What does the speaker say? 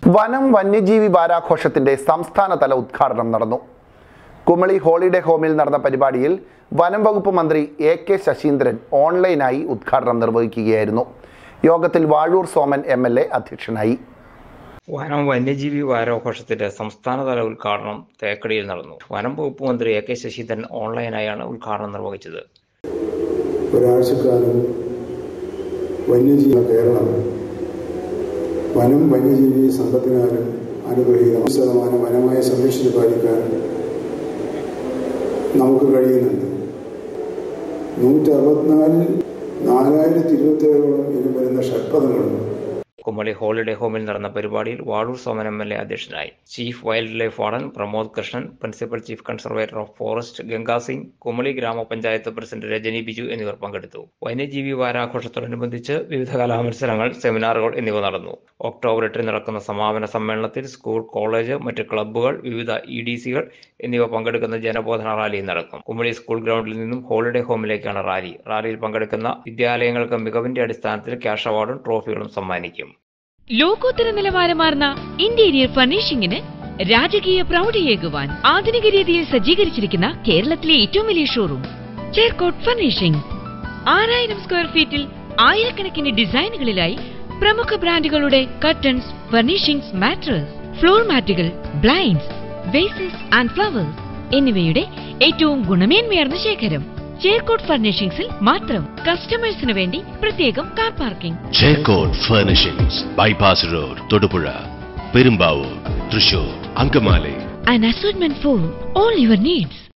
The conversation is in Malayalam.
വനം വന്യജീവി വാരാഘോഷത്തിന്റെ സംസ്ഥാനതല ഉദ്ഘാടനം നടന്നു. കുമളി ഹോളിഡേ ഹോമിൽ നടന്ന പരിപാടിയിൽ വനം വകുപ്പ് മന്ത്രി എ.കെ. ശശീന്ദ്രൻ ഓൺലൈനായി ഉദ്ഘാടനം നിർവഹിക്കുകയായിരുന്നു. യോഗത്തിൽ വാഴൂർ സോമൻ എം.എൽ.എ. അധ്യക്ഷനായി. വനം വന്യജീവി വാരാഘോഷത്തിന്റെ സംസ്ഥാനതല ഉദ്ഘാടനം തേക്കടിയിൽ നടന്നു. വനം വകുപ്പ് മന്ത്രി എ.കെ. ശശീന്ദ്രൻ ഓൺലൈനായാണ് ഉദ്ഘാടനം നിർവഹിച്ചത്. ഒരാഴ്ചക്കാലം വന്യജീവി കേരളം വനം വന്യജീവി സമ്പത്തിനാലും അനുഗ്രഹീതം വനമായി സംരക്ഷിച്ച് പാലിക്കാൻ നമുക്ക് കഴിയുന്നുണ്ട്. 427 ഇനം വരുന്ന ഷഡ്പദങ്ങളുണ്ട്. കുമളി ഹോളിഡേ ഹോമിൽ നടന്ന പരിപാടിയിൽ വാഴൂർ സോമൻ എം.എൽ.എ. അധ്യക്ഷനായി. Chief wildlife warden Pramod Krishnan, principal chief conservator of forest Ganga Singh, Kumily ഗ്രാമപഞ്ചായത്ത് പ്രസിഡന്റ് രജനി ബിജു എന്നിവർ പങ്കെടുത്തു. വന്യജീവി വാരാഘോഷത്തോടനുബന്ധിച്ച് വിവിധ കലാമത്സരങ്ങൾ, സെമിനാറുകൾ എന്നിവ നടന്നു. ഒക്ടോബർ 8 നടക്കുന്ന സമാപന സമ്മേളനത്തിൽ സ്കൂൾ, കോളേജ്, മറ്റ് ക്ലബ്ബുകൾ, വിവിധ EDCകൾ എന്നിവ പങ്കെടുക്കുന്ന ജനബോധന റാലി നടക്കും. കുമളി സ്കൂൾ ഗ്രൗണ്ടിൽ നിന്നും ഹോളിഡേ ഹോമിലേക്കാണ് റാലി. റാലിയിൽ പങ്കെടുക്കുന്ന വിദ്യാലയങ്ങൾക്ക് മികവിന്റെ അടിസ്ഥാനത്തിൽ ക്യാഷ് അവാർഡും ട്രോഫികളും സമ്മാനിക്കും. ലോകോത്തര നിലവാരമാർന്ന ഇന്റീരിയർ ഫർണിഷിംഗിന് രാജകീയ പ്രൗഢിയേകുവാൻ ആധുനിക രീതിയിൽ സജ്ജീകരിച്ചിരിക്കുന്ന കേരളത്തിലെ ഏറ്റവും വലിയ ഷോറൂം ചേർക്കോട്ട് ഫർണിഷിംഗ്. 6000 സ്ക്വയർ ഫീറ്റിൽ ആയിരക്കണക്കിന് ഡിസൈനുകളിലായി പ്രമുഖ ബ്രാൻഡുകളുടെ കർട്ടൻസ്, ഫർണിഷിംഗ്സ്, മാട്രസ്, ഫ്ലോർ മാറ്റുകൾ, ബ്ലൈൻഡ്സ്, വേസസ് ആൻഡ് ഫ്ലവേഴ്സ് എന്നിവയുടെ ഏറ്റവും ഗുണമേന്മയാർന്ന ശേഖരം ചേർക്കോട്ട് ഫർണിഷിംഗ്സിൽ മാത്രം. കസ്റ്റമേഴ്സിന് വേണ്ടി പ്രത്യേകം car parking. Cherkot furnishings, bypass road, Thodupuzha, Perumbavoor, Thrissur, Angamaly. An assortment for all your needs.